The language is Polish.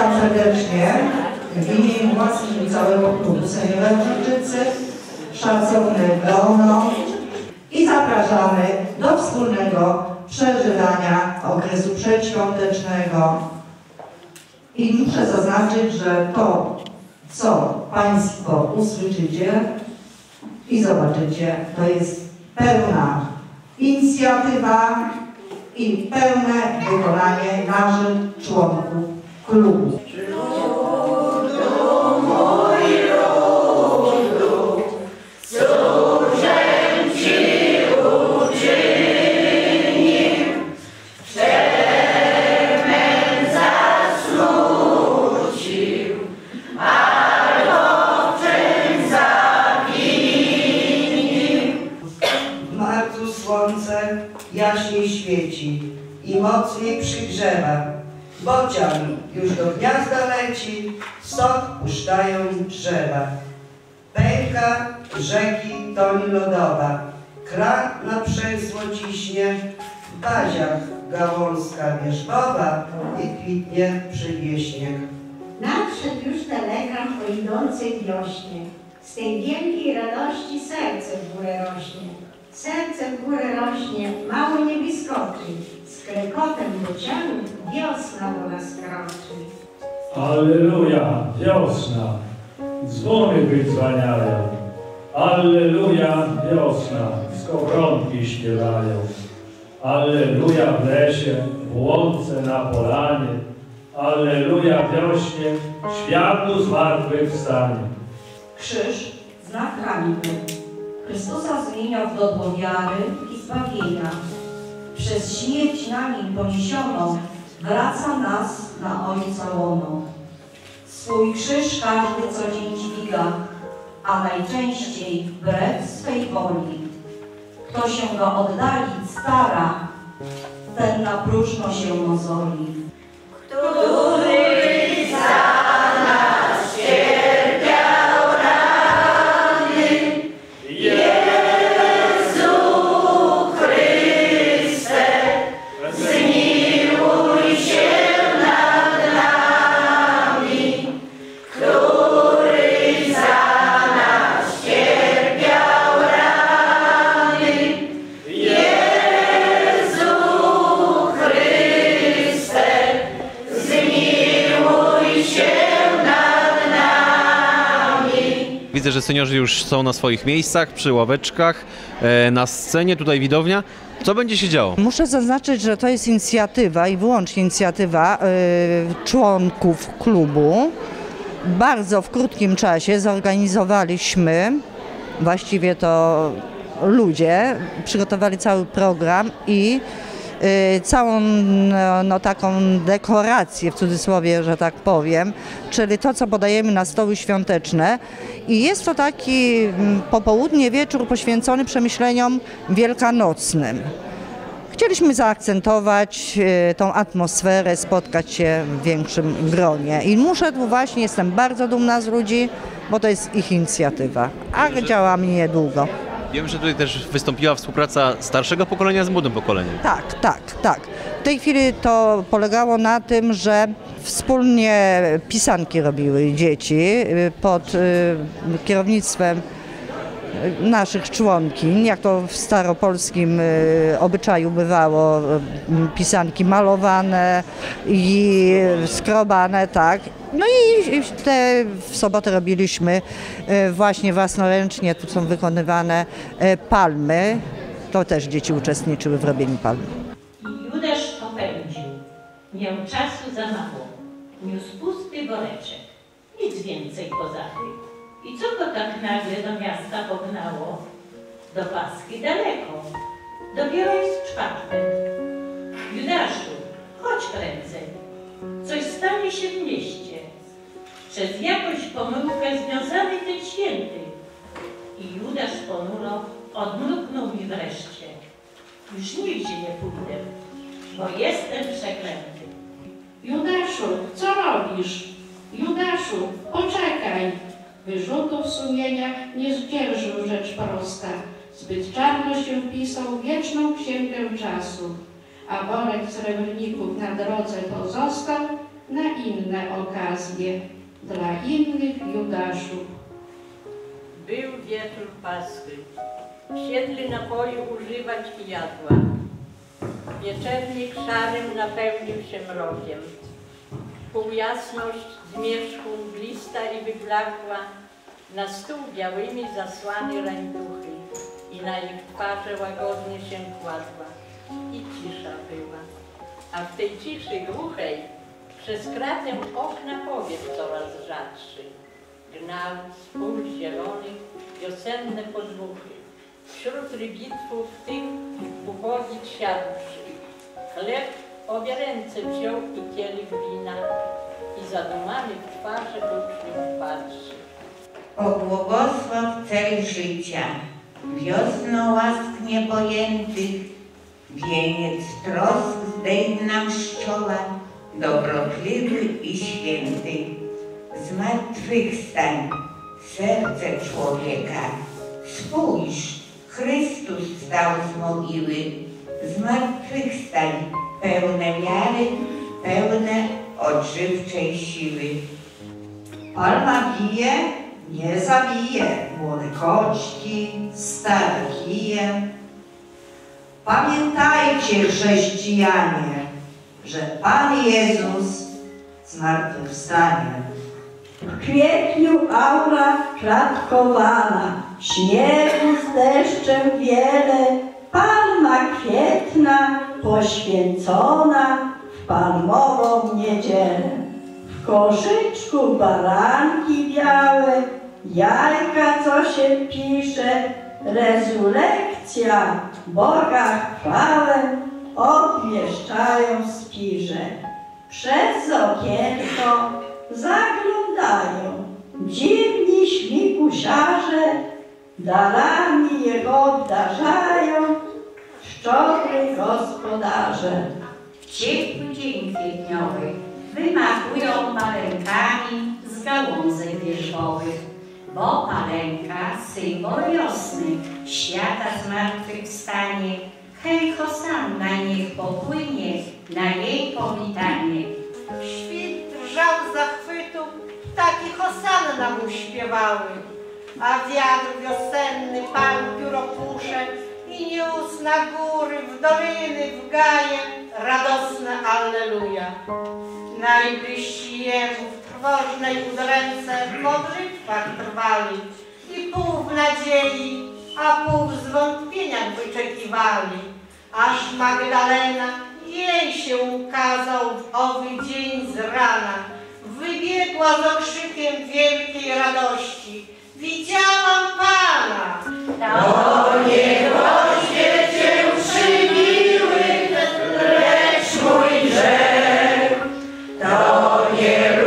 Witam serdecznie w imieniu własnym i całego klubu Seniora Giżyccy, szacowny grono i zapraszamy do wspólnego przeżywania okresu przedświątecznego. I muszę zaznaczyć, że to, co Państwo usłyszycie i zobaczycie, to jest pełna inicjatywa i pełne wykonanie naszych członków klubu. Słońce jaśniej świeci i mocniej przygrzewa. Bocian już do gniazda leci, sok puszczają drzewa. Pęka rzeki toni lodowa, kran na przęsło ciśnie, w baziach gałązka wierzbowa i kwitnie przedwieśniak. Nadszedł już telegram o idącej wiośnie. Z tej wielkiej radości serce w górę rośnie. Serce w górę rośnie, mało nie wyskoczy. Z klekotem bocianu wiosna do nas kroczy. Alleluja, wiosna, dzwony wydzwaniają. Alleluja, wiosna, skowronki śpiewają. Alleluja w lesie, w łące na polanie. Alleluja wiośnie, światu zmartwychwstanie. Krzyż, znak hańby. Chrystusa zmienia w godło wiary i zbawienia. Przez śmierć na nim poniesioną wraca nas na Ojca łono. Swój krzyż każdy co dzień dźwiga, a najczęściej wbrew swej woli. Kto się go oddalić stara, ten na próżno się mozoli. Który za nas cierpiał rany, Jezu Chryste, zmiłuj się nad nami. Który za nas cierpiał rany, Jezu Chryste, zmiłuj się nad nami. Widzę, że seniorzy już są na swoich miejscach, przy ławeczkach, na scenie, tutaj widownia. Co będzie się działo? Muszę zaznaczyć, że to jest inicjatywa i wyłącznie inicjatywa członków klubu. Bardzo w krótkim czasie zorganizowaliśmy, właściwie to ludzie, przygotowali cały program i całą taką dekorację, w cudzysłowie, że tak powiem, czyli to, co podajemy na stoły świąteczne. I jest to taki popołudnie, wieczór poświęcony przemyśleniom wielkanocnym. Chcieliśmy zaakcentować tą atmosferę, spotkać się w większym gronie. I muszę tu właśnie, jestem bardzo dumna z ludzi, bo to jest ich inicjatywa, a działamy niedługo. Wiem, że tutaj też wystąpiła współpraca starszego pokolenia z młodym pokoleniem. Tak. W tej chwili to polegało na tym, że wspólnie pisanki robiły dzieci pod kierownictwem naszych członkiń, jak to w staropolskim obyczaju bywało, pisanki malowane i skrobane, tak. No i te w sobotę robiliśmy właśnie własnoręcznie, tu są wykonywane palmy, to też dzieci uczestniczyły w robieniu palmy. I Judasz popędził, miał czasu za mało, niósł pusty woreczek, nic więcej poza tym. I co go tak nagle do miasta pognało? Do Paschy daleko, dopiero jest czwartek. Judaszu, chodź prędzej, coś stanie się w mieście. Przez jakąś pomyłkę związany ten święty. I Judasz ponuro odmruknął mi wreszcie. Już nigdzie nie pójdę, bo jestem przeklęty. Judaszu, co robisz? Judaszu, poczekaj. Wyrzutów sumienia nie zdzierżył rzecz prosta. Zbyt czarno się wpisał w wieczną księgę czasu. A worek srebrników na drodze pozostał, na inne okazje, dla innych Judaszów. Był wieczór Paschy. Siedli napoju używać i jadła. Wieczernik szarym napełnił się mrokiem. Półjasność zmierzchu mglista i wyblakła, na stół białymi zasłani ręduchy i na ich twarze łagodnie się kładła. I cisza była. A w tej ciszy głuchej przez kratę okna powiew coraz rzadszy gnał z pól zielonych wiosenne podmuchy. Wśród rybitwów tych uchodzić siadłszy. Chleb obie ręce wziął i kielich wina i zadumany w twarze uczniów patrzy. O błogosław cel życia, wiosną łask niepojętych, wieniec trosk zdejm nam z czoła, dobrotliwy i święty. Zmartwychwstań, serce człowieka, spójrz, Chrystus wstał z mogiły. Zmartwychwstań, pełne wiary, pełne odżywczej siły. Palma bije, nie zabije, młode koczki, stare kije. Pamiętajcie, chrześcijanie, że Pan Jezus zmartwychwstanie. W kwietniu aura klatkowana, śniegu z deszczem wiele, palma kwietna poświęcona w palmową niedzielę. W koszyczku baranki białe, jajka co się pisze, rezurekcja Boga chwałę obwieszczają spirze. Przez okienko zaglądają dziwni śmigusiarze, darami jego obdarzają szczodry gospodarze. W ciepły dzień kwietniowy wymachują palenkami z gałązek wierzchowych, bo palenka symbol wiosny, świata zmartwychwstanie. Hej hosanna niech popłynie na jej powitanie. Świt drżał z zachwytu, ptaki hosanna mu śpiewały, a wiatr wiosenny palił pióropusze i niósł na góry, w doliny, w gaje radosne alleluja. Najbliżsi Jemu w trwożnej udręce w modlitwach trwali i pół w nadziei, a pół w zwątpieniach wyczekiwali, aż Magdalena jej się ukazał w owy dzień z rana. Wybiegła z okrzykiem wielkiej radości. Widziałam Pana! To nie groźnie Cię przybiły, lecz mój grzech. To nie